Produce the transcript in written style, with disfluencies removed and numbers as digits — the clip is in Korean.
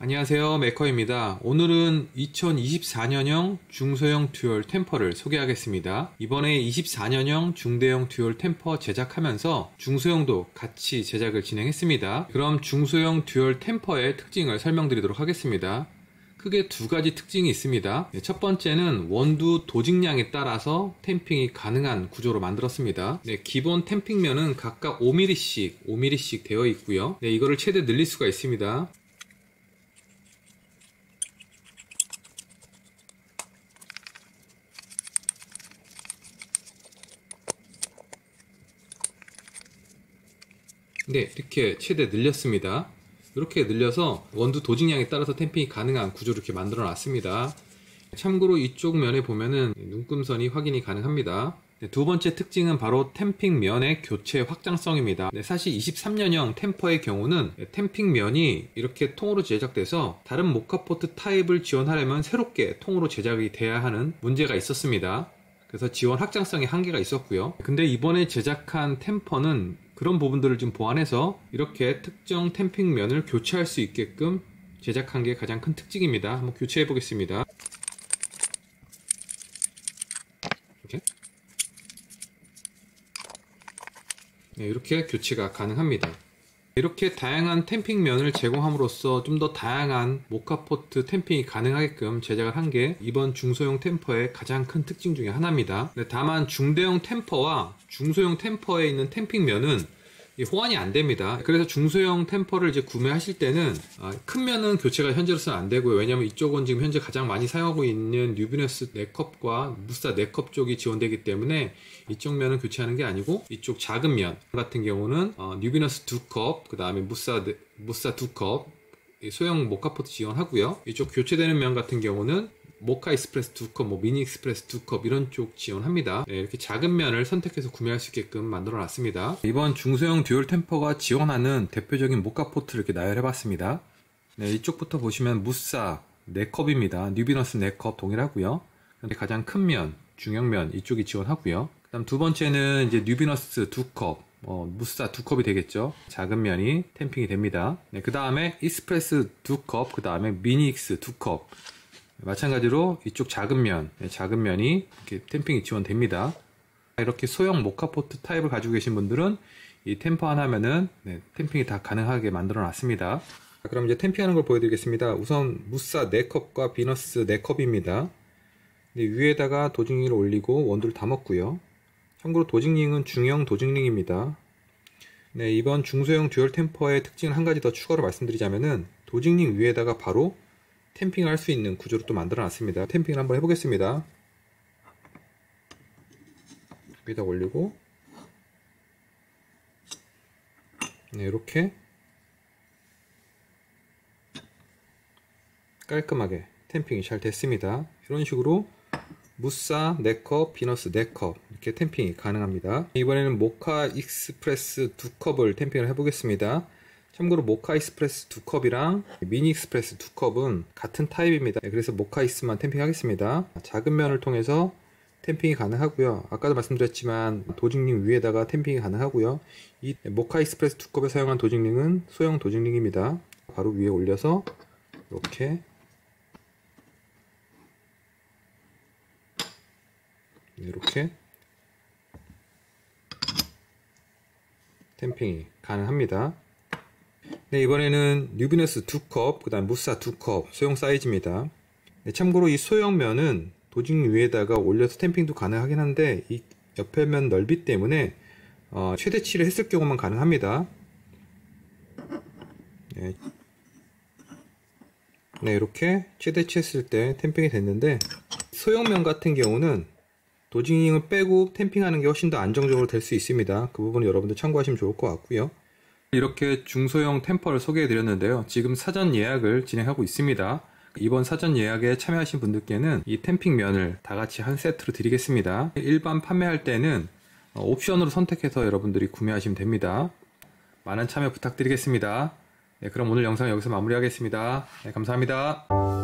안녕하세요, 메커입니다. 오늘은 2024년형 중소형 듀얼 템퍼를 소개하겠습니다. 이번에 24년형 중대형 듀얼 템퍼 제작하면서 중소형도 같이 제작을 진행했습니다. 그럼 중소형 듀얼 템퍼의 특징을 설명드리도록 하겠습니다. 크게 두 가지 특징이 있습니다. 첫 번째는 원두 도직량에 따라서 템핑이 가능한 구조로 만들었습니다. 기본 템핑면은 각각 5mm씩 되어 있고요. 이거를 최대 늘릴 수가 있습니다. 이렇게 최대 늘렸습니다. 이렇게 늘려서 원두 도직량에 따라서 템핑이 가능한 구조로 이렇게 만들어 놨습니다. 참고로 이쪽 면에 보면은 눈금선이 확인이 가능합니다. 두 번째 특징은 바로 템핑 면의 교체 확장성입니다. 사실 23년형 템퍼의 경우는 템핑 면이 이렇게 통으로 제작돼서 다른 모카포트 타입을 지원하려면 새롭게 통으로 제작이 돼야 하는 문제가 있었습니다. 그래서 지원 확장성에 한계가 있었고요. 근데 이번에 제작한 템퍼는 그런 부분들을 좀 보완해서 이렇게 특정 템핑면을 교체할 수 있게끔 제작한 게 가장 큰 특징입니다. 한번 교체해 보겠습니다. 이렇게 교체가 가능합니다. 이렇게 다양한 템핑면을 제공함으로써 좀 더 다양한 모카포트 템핑이 가능하게끔 제작을 한 게 이번 중소형 템퍼의 가장 큰 특징 중에 하나입니다. 다만 중대형 템퍼와 중소형 템퍼에 있는 템핑면은 호환이 안 됩니다. 그래서 중소형 템퍼를 이제 구매하실 때는 큰 면은 교체가 현재로서는 안 되고요. 왜냐하면 이쪽은 지금 현재 가장 많이 사용하고 있는 뉴비너스 4컵과 무사 4컵 쪽이 지원되기 때문에 이쪽 면은 교체하는 게 아니고 이쪽 작은 면 같은 경우는 뉴비너스 2컵, 그 다음에 무사 2컵 소형 모카포트 지원하고요. 이쪽 교체되는 면 같은 경우는 모카 익스프레스 2컵, 미니 익스프레스 2컵 이런 쪽 지원합니다. 이렇게 작은 면을 선택해서 구매할 수 있게끔 만들어 놨습니다. 이번 중소형 듀얼 템퍼가 지원하는 대표적인 모카포트를 이렇게 나열해 봤습니다. 이쪽부터 보시면 무사 4컵입니다. 뉴비너스 4컵 동일하고요. 가장 큰 면, 중형면 이쪽이 지원하고요. 그 다음 두 번째는 이제 뉴비너스 2컵, 무사 2컵이 되겠죠. 작은 면이 템핑이 됩니다. 그 다음에 익스프레스 2컵, 그 다음에 미니 익스 2컵. 마찬가지로 이쪽 작은 면이 이렇게 템핑이 지원됩니다. 이렇게 소형 모카포트 타입을 가지고 계신 분들은 이 템퍼 하나면은 템핑이 다 가능하게 만들어 놨습니다. 그럼 이제 템핑하는 걸 보여드리겠습니다. 우선 무사 4컵과 비너스 4컵입니다. 위에다가 도직링을 올리고 원두를 담았고요. 참고로 도직링은 중형 도직링입니다. 이번 중소형 듀얼 템퍼의 특징을 한 가지 더 추가로 말씀드리자면은 도직링 위에다가 바로 템핑을 할 수 있는 구조로 또 만들어 놨습니다. 템핑을 한번 해보겠습니다. 위에다 올리고 이렇게 깔끔하게 템핑이 잘 됐습니다. 이런 식으로 무사 4컵, 비너스 4컵 이렇게 템핑이 가능합니다. 이번에는 모카 익스프레스 2컵을 템핑을 해보겠습니다. 참고로 모카 익스프레스 2컵이랑 미니 익스프레스 2컵은 같은 타입입니다. 그래서 모카 익스만 템핑하겠습니다. 작은 면을 통해서 템핑이 가능하고요. 아까도 말씀드렸지만 도직링 위에다가 템핑이 가능하고요. 이 모카 익스프레스 2컵에 사용한 도직링은 소형 도직링입니다. 바로 위에 올려서 이렇게 템핑이 가능합니다. 이번에는 뉴비너스 2컵, 그 다음 무사 2컵 소형 사이즈입니다. 참고로 이 소형면은 도직링 위에다가 올려서 템핑도 가능하긴 한데 이 옆에 면 넓이 때문에 최대치를 했을 경우만 가능합니다. 이렇게 최대치 했을 때 템핑이 됐는데 소형면 같은 경우는 도직링을 빼고 템핑하는 게 훨씬 더 안정적으로 될 수 있습니다. 그 부분은 여러분들 참고하시면 좋을 것 같고요. 이렇게 중소형 템퍼를 소개해 드렸는데요. 지금 사전 예약을 진행하고 있습니다. 이번 사전 예약에 참여하신 분들께는 이 템핑면을 다 같이 한 세트로 드리겠습니다. 일반 판매할 때는 옵션으로 선택해서 여러분들이 구매하시면 됩니다. 많은 참여 부탁드리겠습니다. 그럼 오늘 영상 여기서 마무리하겠습니다. 감사합니다.